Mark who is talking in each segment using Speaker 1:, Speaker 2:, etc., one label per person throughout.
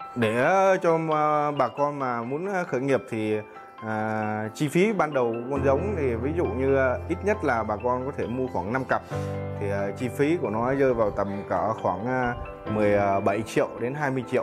Speaker 1: Để cho bà con mà muốn khởi nghiệp thì chi phí ban đầu của con giống thì ví dụ như ít nhất là bà con có thể mua khoảng 5 cặp thì chi phí của nó rơi vào tầm cỡ khoảng 17 triệu đến 20 triệu.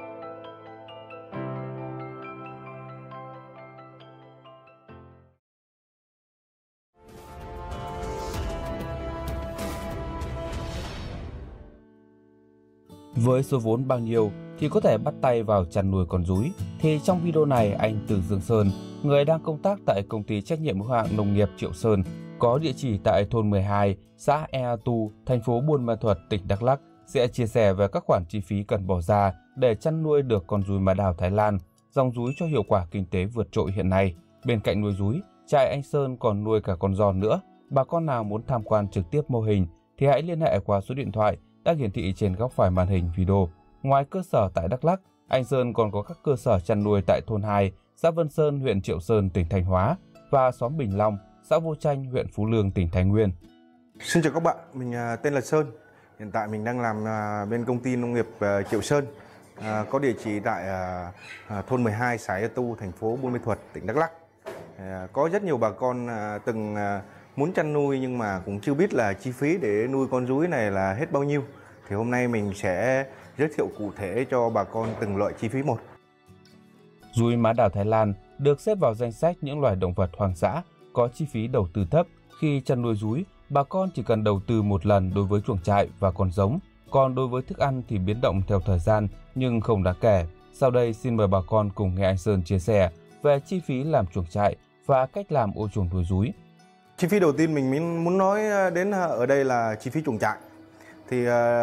Speaker 2: Với số vốn bao nhiêu thì có thể bắt tay vào chăn nuôi con rúi? Thì trong video này, anh Từ Dương Sơn, người đang công tác tại công ty trách nhiệm hữu hạn nông nghiệp Triệu Sơn, có địa chỉ tại thôn 12, xã Ea Tu, thành phố Buôn Ma Thuột, tỉnh Đắk Lắk, sẽ chia sẻ về các khoản chi phí cần bỏ ra để chăn nuôi được con rúi mã đào Thái Lan, dòng rúi cho hiệu quả kinh tế vượt trội hiện nay. Bên cạnh nuôi rúi, trại anh Sơn còn nuôi cả con giòn nữa. Bà con nào muốn tham quan trực tiếp mô hình thì hãy liên hệ qua số điện thoại đã hiển thị trên góc phải màn hình video. Ngoài cơ sở tại Đắk Lắk, anh Sơn còn có các cơ sở chăn nuôi tại thôn 2, xã Vân Sơn, huyện Triệu Sơn, tỉnh Thanh Hóa và xóm Bình Long, xã Vô Tranh, huyện Phú Lương, tỉnh Thái Nguyên.
Speaker 1: Xin chào các bạn, mình tên là Sơn. Hiện tại mình đang làm bên công ty nông nghiệp Triệu Sơn, có địa chỉ tại thôn 12, xã Ea Tu, thành phố Buôn Ma Thuột, tỉnh Đắk Lắk. Có rất nhiều bà con từng muốn chăn nuôi nhưng mà cũng chưa biết là chi phí để nuôi con rúi này là hết bao nhiêu. Thì hôm nay mình sẽ giới thiệu cụ thể cho bà con từng loại chi phí một.
Speaker 2: Rúi mã đào Thái Lan được xếp vào danh sách những loài động vật hoang dã có chi phí đầu tư thấp. Khi chăn nuôi rúi, bà con chỉ cần đầu tư một lần đối với chuồng trại và con giống. Còn đối với thức ăn thì biến động theo thời gian nhưng không đáng kể. Sau đây xin mời bà con cùng nghe anh Sơn chia sẻ về chi phí làm chuồng trại và cách làm ô chuồng nuôi rúi.
Speaker 1: Chi phí đầu tiên mình muốn nói đến ở đây là chi phí chuồng trại. Thì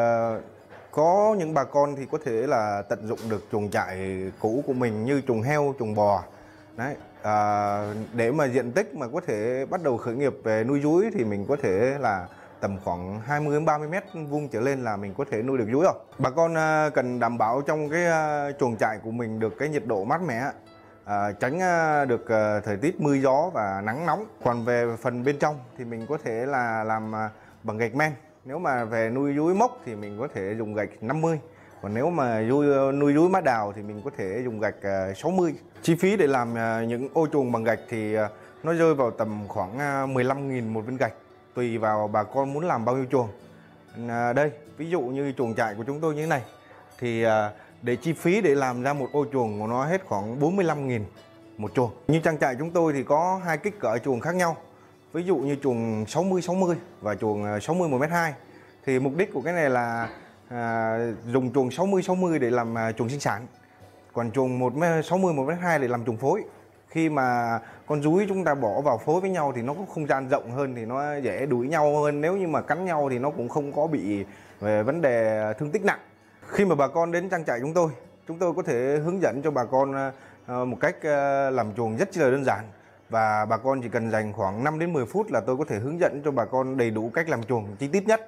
Speaker 1: có những bà con thì có thể là tận dụng được chuồng trại cũ của mình như chuồng heo, chuồng bò. Đấy, để mà diện tích mà có thể bắt đầu khởi nghiệp về nuôi rúi thì mình có thể là tầm khoảng 20-30 mét vuông trở lên là mình có thể nuôi được rúi rồi. Bà con cần đảm bảo trong cái chuồng trại của mình được cái nhiệt độ mát mẻ, tránh được thời tiết mưa gió và nắng nóng. Còn về phần bên trong thì mình có thể là làm bằng gạch men. Nếu mà về nuôi rúi mốc thì mình có thể dùng gạch 50. Còn nếu mà nuôi rúi mã đào thì mình có thể dùng gạch 60. Chi phí để làm những ô chuồng bằng gạch thì nó rơi vào tầm khoảng 15.000 một viên gạch, tùy vào bà con muốn làm bao nhiêu chuồng. Đây, ví dụ như chuồng trại của chúng tôi như thế này thì để chi phí để làm ra một ô chuồng của nó hết khoảng 45.000 một chuồng. Như trang trại chúng tôi thì có hai kích cỡ chuồng khác nhau. Ví dụ như chuồng 60-60 và chuồng 60 1m2. Thì mục đích của cái này là dùng chuồng 60-60 để làm chuồng sinh sản. Còn chuồng 60 1m2 để làm chuồng phối. Khi mà con rúi chúng ta bỏ vào phối với nhau thì nó có không gian rộng hơn, thì nó dễ đuổi nhau hơn. Nếu như mà cắn nhau thì nó cũng không có bị về vấn đề thương tích nặng. Khi mà bà con đến trang trại chúng tôi có thể hướng dẫn cho bà con một cách làm chuồng rất là đơn giản. Và bà con chỉ cần dành khoảng 5 đến 10 phút là tôi có thể hướng dẫn cho bà con đầy đủ cách làm chuồng chi tiết nhất.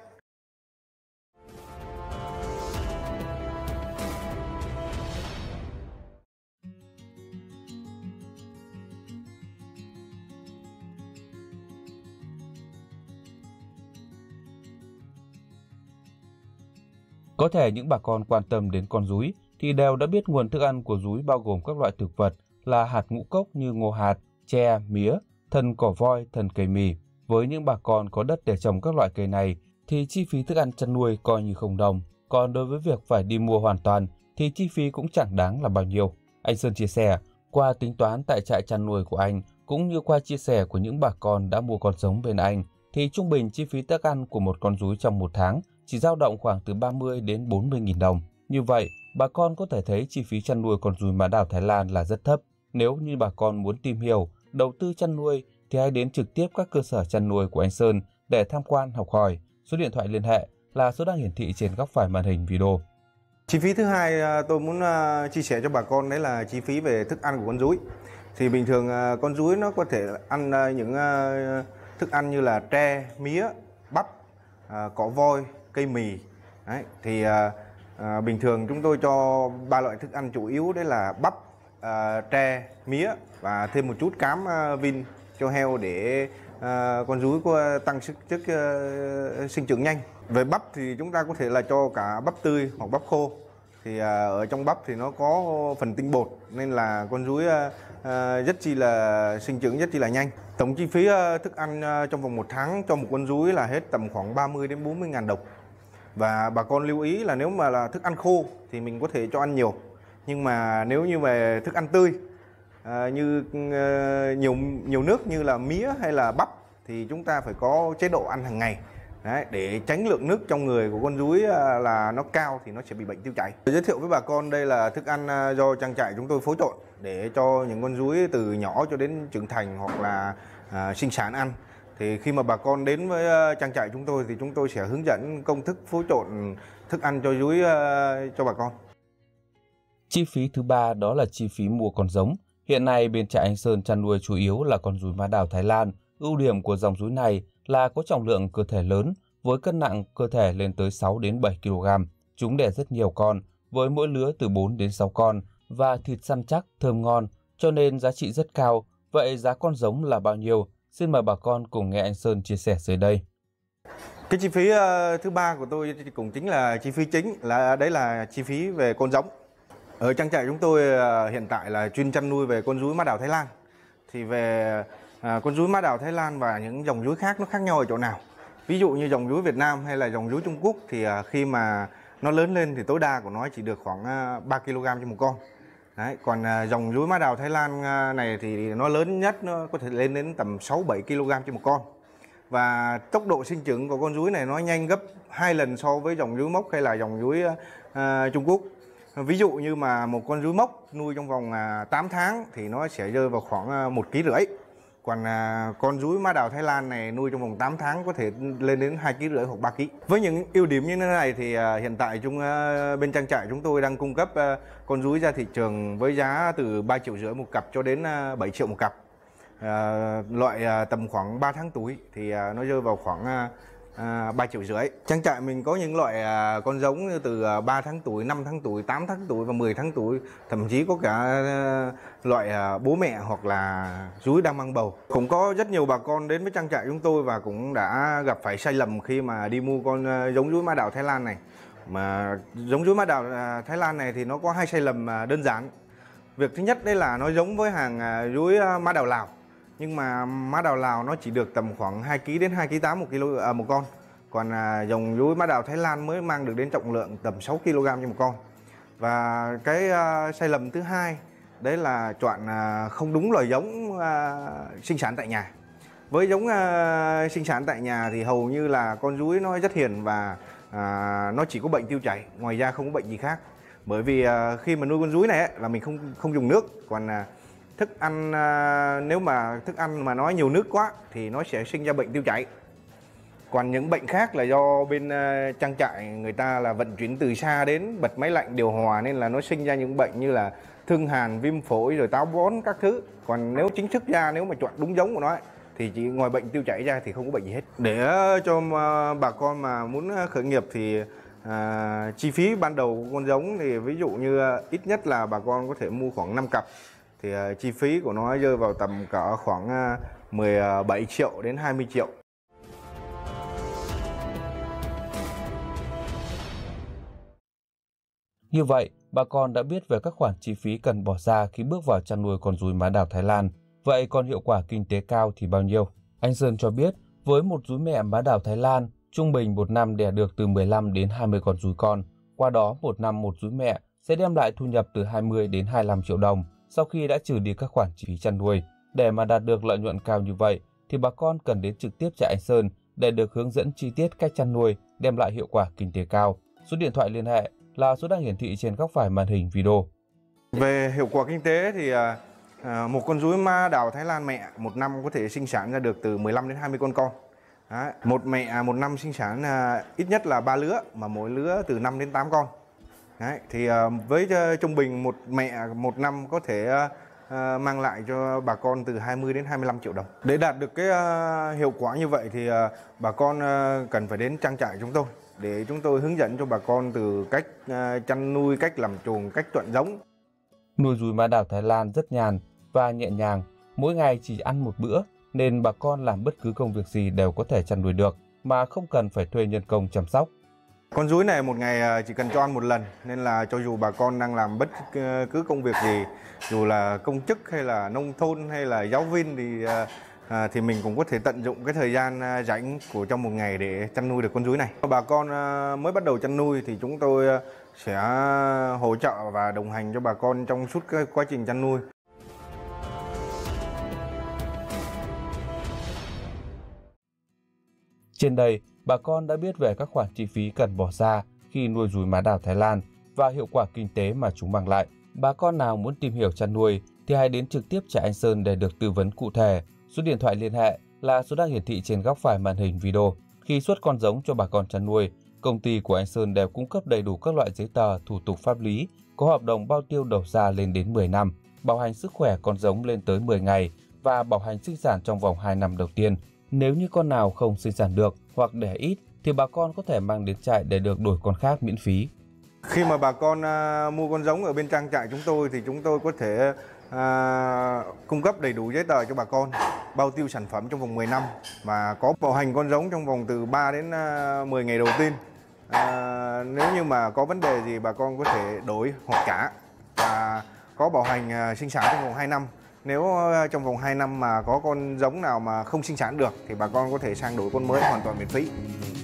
Speaker 2: Có thể những bà con quan tâm đến con rúi thì đều đã biết nguồn thức ăn của rúi bao gồm các loại thực vật là hạt ngũ cốc như ngô hạt, tre, mía, thân cỏ voi, thân cây mì. Với những bà con có đất để trồng các loại cây này thì chi phí thức ăn chăn nuôi coi như không đồng. Còn đối với việc phải đi mua hoàn toàn thì chi phí cũng chẳng đáng là bao nhiêu. Anh Sơn chia sẻ, qua tính toán tại trại chăn nuôi của anh cũng như qua chia sẻ của những bà con đã mua con giống bên anh thì trung bình chi phí thức ăn của một con rúi trong một tháng chỉ dao động khoảng từ 30 đến 40.000 đồng. Như vậy, bà con có thể thấy chi phí chăn nuôi con rúi mã đào Thái Lan là rất thấp. Nếu như bà con muốn tìm hiểu, đầu tư chăn nuôi thì hãy đến trực tiếp các cơ sở chăn nuôi của anh Sơn để tham quan học hỏi. Số điện thoại liên hệ là số đang hiển thị trên góc phải màn hình video.
Speaker 1: Chi phí thứ hai tôi muốn chia sẻ cho bà con đấy là chi phí về thức ăn của con rúi. Thì bình thường con rúi nó có thể ăn những thức ăn như là tre, mía, bắp, cỏ voi, cây mì. Đấy, thì bình thường chúng tôi cho 3 loại thức ăn chủ yếu đấy là bắp, tre, mía và thêm một chút cám vin cho heo để con rúi có tăng sức sinh trưởng nhanh. Về bắp thì chúng ta có thể là cho cả bắp tươi hoặc bắp khô. thì ở trong bắp thì nó có phần tinh bột nên là con rúi rất chi là sinh trưởng rất chi là nhanh. Tổng chi phí thức ăn trong vòng 1 tháng cho một con rúi là hết tầm khoảng 30 đến 40 ngàn đồng. Và bà con lưu ý là nếu mà là thức ăn khô thì mình có thể cho ăn nhiều. Nhưng mà nếu như về thức ăn tươi như nhiều nước như là mía hay là bắp thì chúng ta phải có chế độ ăn hàng ngày. Đấy, để tránh lượng nước trong người của con rúi là nó cao thì nó sẽ bị bệnh tiêu chảy. Giới thiệu với bà con đây là thức ăn do trang trại chúng tôi phối trộn để cho những con rúi từ nhỏ cho đến trưởng thành hoặc là sinh sản ăn. Thì khi mà bà con đến với trang trại chúng tôi thì chúng tôi sẽ hướng dẫn công thức phối trộn thức ăn cho rúi cho bà con.
Speaker 2: Chi phí thứ ba đó là chi phí mua con giống. Hiện nay bên trại anh Sơn chăn nuôi chủ yếu là con rúi mã đào Thái Lan. Ưu điểm của dòng rúi này là có trọng lượng cơ thể lớn, với cân nặng cơ thể lên tới 6 đến 7 kg. Chúng đẻ rất nhiều con, với mỗi lứa từ 4 đến 6 con và thịt săn chắc, thơm ngon, cho nên giá trị rất cao. Vậy giá con giống là bao nhiêu? Xin mời bà con cùng nghe anh Sơn chia sẻ dưới đây.
Speaker 1: Cái chi phí thứ ba của tôi cũng chính là chi phí chính, đấy là chi phí về con giống. Ở trang trại chúng tôi hiện tại là chuyên chăn nuôi về con rúi mã đào Thái Lan. Thì về con rúi mã đào Thái Lan và những dòng rúi khác nó khác nhau ở chỗ nào? Ví dụ như dòng rúi Việt Nam hay là dòng rúi Trung Quốc thì khi mà nó lớn lên thì tối đa của nó chỉ được khoảng 3 kg cho một con. Đấy, còn dòng rúi mã đào Thái Lan này thì nó lớn nhất nó có thể lên đến tầm 6-7 kg cho một con. Và tốc độ sinh trưởng của con rúi này nó nhanh gấp 2 lần so với dòng rúi mốc hay là dòng rúi Trung Quốc. Ví dụ như mà một con rúi mốc nuôi trong vòng 8 tháng thì nó sẽ rơi vào khoảng 1,5 kg. Còn con rúi mã đào Thái Lan này nuôi trong vòng 8 tháng có thể lên đến 2,5 kg hoặc 3 kg. Với những ưu điểm như thế này thì hiện tại bên trang trại chúng tôi đang cung cấp con rúi ra thị trường với giá từ 3,5 triệu một cặp cho đến 7 triệu một cặp. Loại tầm khoảng 3 tháng tuổi thì nó rơi vào khoảng 3,5 triệu. Trang trại mình có những loại con giống như từ 3 tháng tuổi, 5 tháng tuổi, 8 tháng tuổi và 10 tháng tuổi. Thậm chí có cả loại bố mẹ hoặc là rúi đang mang bầu. Cũng có rất nhiều bà con đến với trang trại chúng tôi và cũng đã gặp phải sai lầm khi mà đi mua con giống rúi mã đào Thái Lan này. Mà giống rúi mã đào Thái Lan này thì nó có 2 sai lầm đơn giản. Việc thứ nhất đấy là nó giống với hàng rúi mã đào Lào. Nhưng mà mã đào Lào nó chỉ được tầm khoảng 2 kg đến 2,8 kg một con. Còn dòng rúi mã đào Thái Lan mới mang được đến trọng lượng tầm 6 kg cho một con. Và cái sai lầm thứ hai đấy là chọn không đúng loài giống sinh sản tại nhà. Với giống sinh sản tại nhà thì hầu như là con rúi nó rất hiền và nó chỉ có bệnh tiêu chảy, ngoài ra không có bệnh gì khác. Bởi vì khi mà nuôi con rúi này là mình không dùng nước, còn thức ăn nếu mà thức ăn mà nó nhiều nước quá thì nó sẽ sinh ra bệnh tiêu chảy. Còn những bệnh khác là do bên trang trại người ta là vận chuyển từ xa đến, bật máy lạnh điều hòa nên là nó sinh ra những bệnh như là thương hàn, viêm phổi rồi táo bón các thứ. Còn nếu chính thức ra, nếu mà chọn đúng giống của nó thì chỉ ngoài bệnh tiêu chảy ra thì không có bệnh gì hết. Để cho bà con mà muốn khởi nghiệp thì chi phí ban đầu của con giống thì ví dụ như ít nhất là bà con có thể mua khoảng 5 cặp. Thì chi phí của nó rơi vào tầm cả khoảng 17 triệu đến 20 triệu.
Speaker 2: Như vậy, bà con đã biết về các khoản chi phí cần bỏ ra khi bước vào chăn nuôi con rúi mã đào Thái Lan. Vậy còn hiệu quả kinh tế cao thì bao nhiêu? Anh Sơn cho biết, với một rúi mẹ mã đào Thái Lan, trung bình một năm đẻ được từ 15 đến 20 con rúi con. Qua đó, một năm một rúi mẹ sẽ đem lại thu nhập từ 20 đến 25 triệu đồng sau khi đã trừ đi các khoản chi phí chăn nuôi. Để mà đạt được lợi nhuận cao như vậy, thì bà con cần đến trực tiếp trại anh Sơn để được hướng dẫn chi tiết cách chăn nuôi, đem lại hiệu quả kinh tế cao. Số điện thoại liên hệ là số đang hiển thị trên góc phải màn hình video.
Speaker 1: Về hiệu quả kinh tế thì một con rúi mã đào Thái Lan mẹ một năm có thể sinh sản ra được từ 15 đến 20 con. Đấy, một mẹ một năm sinh sản ít nhất là 3 lứa, mà mỗi lứa từ 5 đến 8 con. Đấy, thì với trung bình một mẹ một năm có thể mang lại cho bà con từ 20 đến 25 triệu đồng. Để đạt được cái hiệu quả như vậy thì bà con cần phải đến trang trại chúng tôi để chúng tôi hướng dẫn cho bà con từ cách chăn nuôi, cách làm chuồng, cách chọn giống.
Speaker 2: Nuôi rúi mã đào Thái Lan rất nhàn và nhẹ nhàng, mỗi ngày chỉ ăn một bữa nên bà con làm bất cứ công việc gì đều có thể chăn nuôi được mà không cần phải thuê nhân công chăm sóc.
Speaker 1: Con rúi này một ngày chỉ cần cho ăn một lần, nên là cho dù bà con đang làm bất cứ công việc gì, dù là công chức hay là nông thôn hay là giáo viên thì mình cũng có thể tận dụng cái thời gian rảnh của trong một ngày để chăn nuôi được con rúi này. Bà con mới bắt đầu chăn nuôi thì chúng tôi sẽ hỗ trợ và đồng hành cho bà con trong suốt cái quá trình chăn nuôi.
Speaker 2: Trên đây, bà con đã biết về các khoản chi phí cần bỏ ra khi nuôi rúi má đào Thái Lan và hiệu quả kinh tế mà chúng mang lại. Bà con nào muốn tìm hiểu chăn nuôi thì hãy đến trực tiếp trại anh Sơn để được tư vấn cụ thể. Số điện thoại liên hệ là số đang hiển thị trên góc phải màn hình video. Khi xuất con giống cho bà con chăn nuôi, công ty của anh Sơn đều cung cấp đầy đủ các loại giấy tờ, thủ tục pháp lý, có hợp đồng bao tiêu đầu ra lên đến 10 năm, bảo hành sức khỏe con giống lên tới 10 ngày và bảo hành sinh sản trong vòng 2 năm đầu tiên. Nếu như con nào không sinh sản được hoặc đẻ ít thì bà con có thể mang đến trại để được đổi con khác miễn phí.
Speaker 1: Khi mà bà con mua con giống ở bên trang trại chúng tôi thì chúng tôi có thể cung cấp đầy đủ giấy tờ cho bà con, bao tiêu sản phẩm trong vòng 10 năm và có bảo hành con giống trong vòng từ 3 đến 10 ngày đầu tiên. Nếu như mà có vấn đề gì bà con có thể đổi hoặc trả, và có bảo hành sinh sản trong vòng 2 năm. Nếu trong vòng 2 năm mà có con giống nào mà không sinh sản được thì bà con có thể sang đổi con mới hoàn toàn miễn phí.